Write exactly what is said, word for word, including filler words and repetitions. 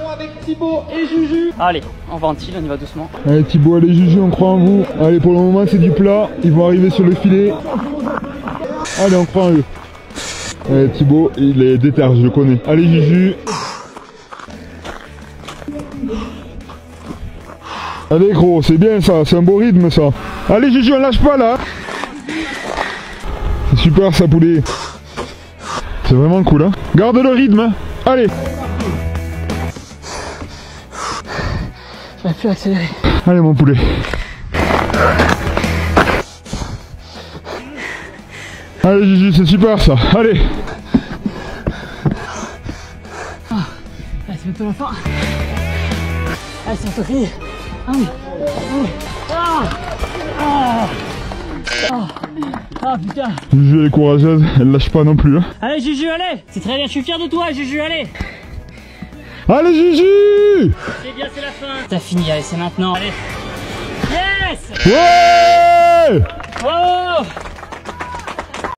avec Thibaut et Juju. Allez, on ventile, on y va doucement. Allez Thibaut, allez Juju, on croit en vous. Allez, pour le moment c'est du plat, ils vont arriver sur le filet. Allez, on croit en eux. Allez Thibaut, il est déter, je le connais. Allez Juju. Allez gros, c'est bien ça, c'est un beau rythme ça. Allez Juju, on lâche pas là. C'est super ça poulet. C'est vraiment cool hein. Garde le rythme hein. Allez. Je vais plus accélérer. Allez mon poulet. Allez Juju, c'est super ça. Allez. Ah, allez, c'est bientôt la fin. Allez, c'est bientôt fini. Ah oui. Ah ah ah ah putain. Juju elle est courageuse, elle lâche pas non plus hein. Allez Juju, allez. C'est très bien, je suis fier de toi Juju, allez. Allez Juju. C'est bien, c'est la fin. T'as fini, allez, c'est maintenant. Allez. Yes. Ouais. Oh.